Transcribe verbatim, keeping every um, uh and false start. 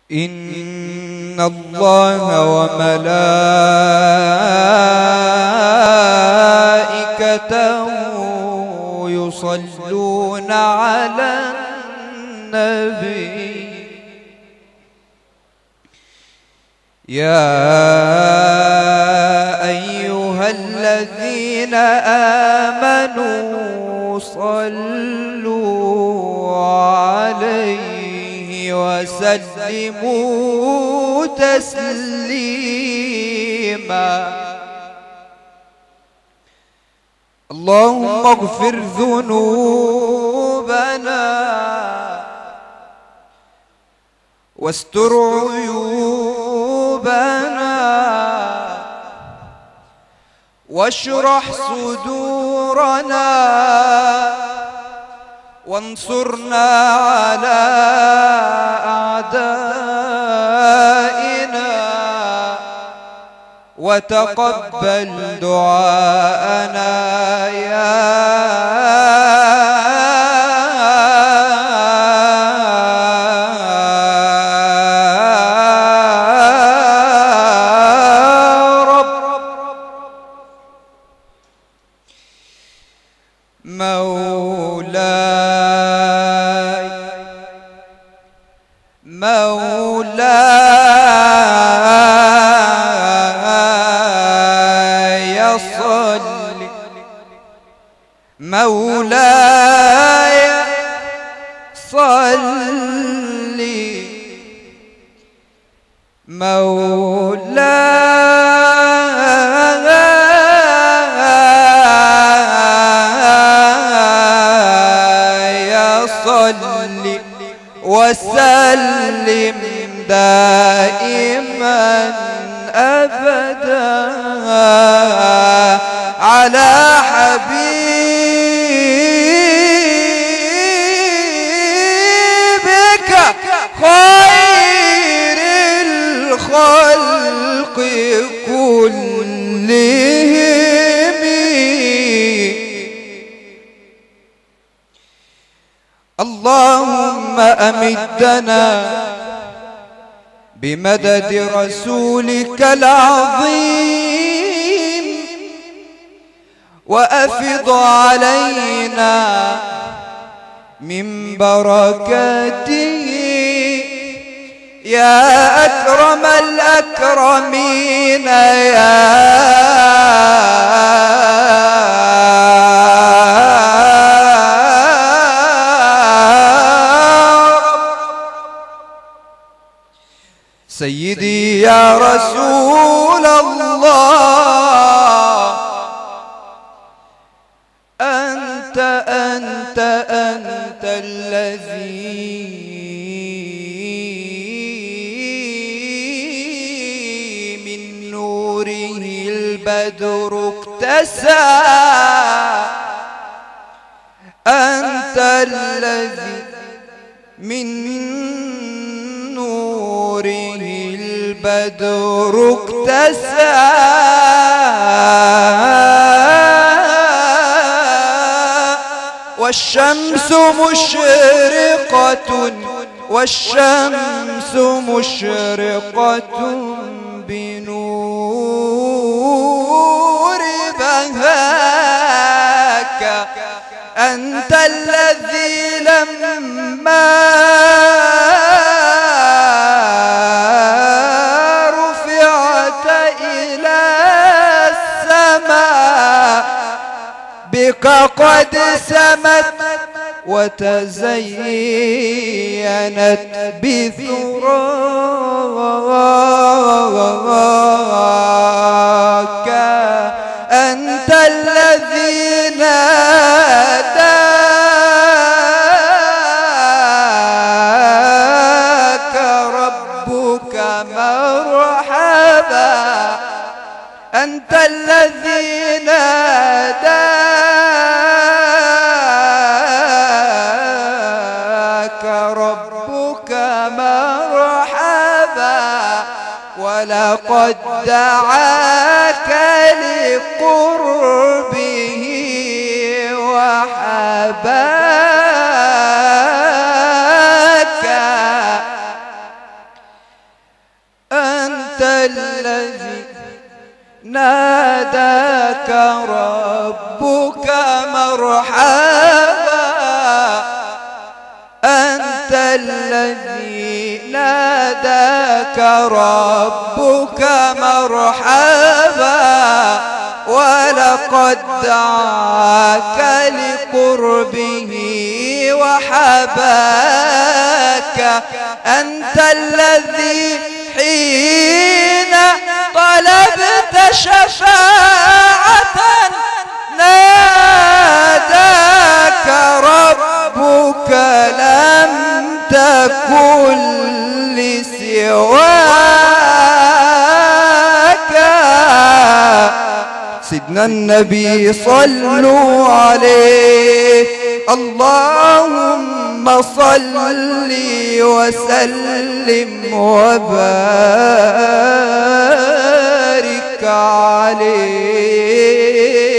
إن الله وملائكته يصلون على النبي يا أيها الذين آمنوا صلوا عليه وسلموا تسليما. اللهم اغفر ذنوبنا واستر عيوبنا واشرح صدورنا وانصرنا على أعدائنا وتقبل دعاءنا يا مولاي مولاي صل مولاي صل مولاي صل وسلم دائما أبدا على حبيبك خير الخلق كلهم. اللهم أمدنا بمدد رسولك العظيم وأفض علينا من بركاته يا أكرم الأكرمين يا سيدي يا رسول الله أنت أنت أنت الذي من نوره البدر اكتسى أنت الذي من نوره البدر اكتسى والشمس مشرقة والشمس مشرقة بنور بهاك أنت الذي لما رفعت إلى السماء بك قد سمت وتزينت بثراك أنت الذي ناداك ربك مرحبا أنت الذي ناداك ربك مرحبا ولقد دعاك لقربه وحباك ناداك ربك مرحبا أنت الذي ناداك ربك مرحبا ولقد دعاك لقربه وحباك أنت الذي حين طلبت شفاعة ناداك ربك لم تكن لسواك. سيدنا النبي صلوا عليه اللهم صل وسلم وبارك عليه.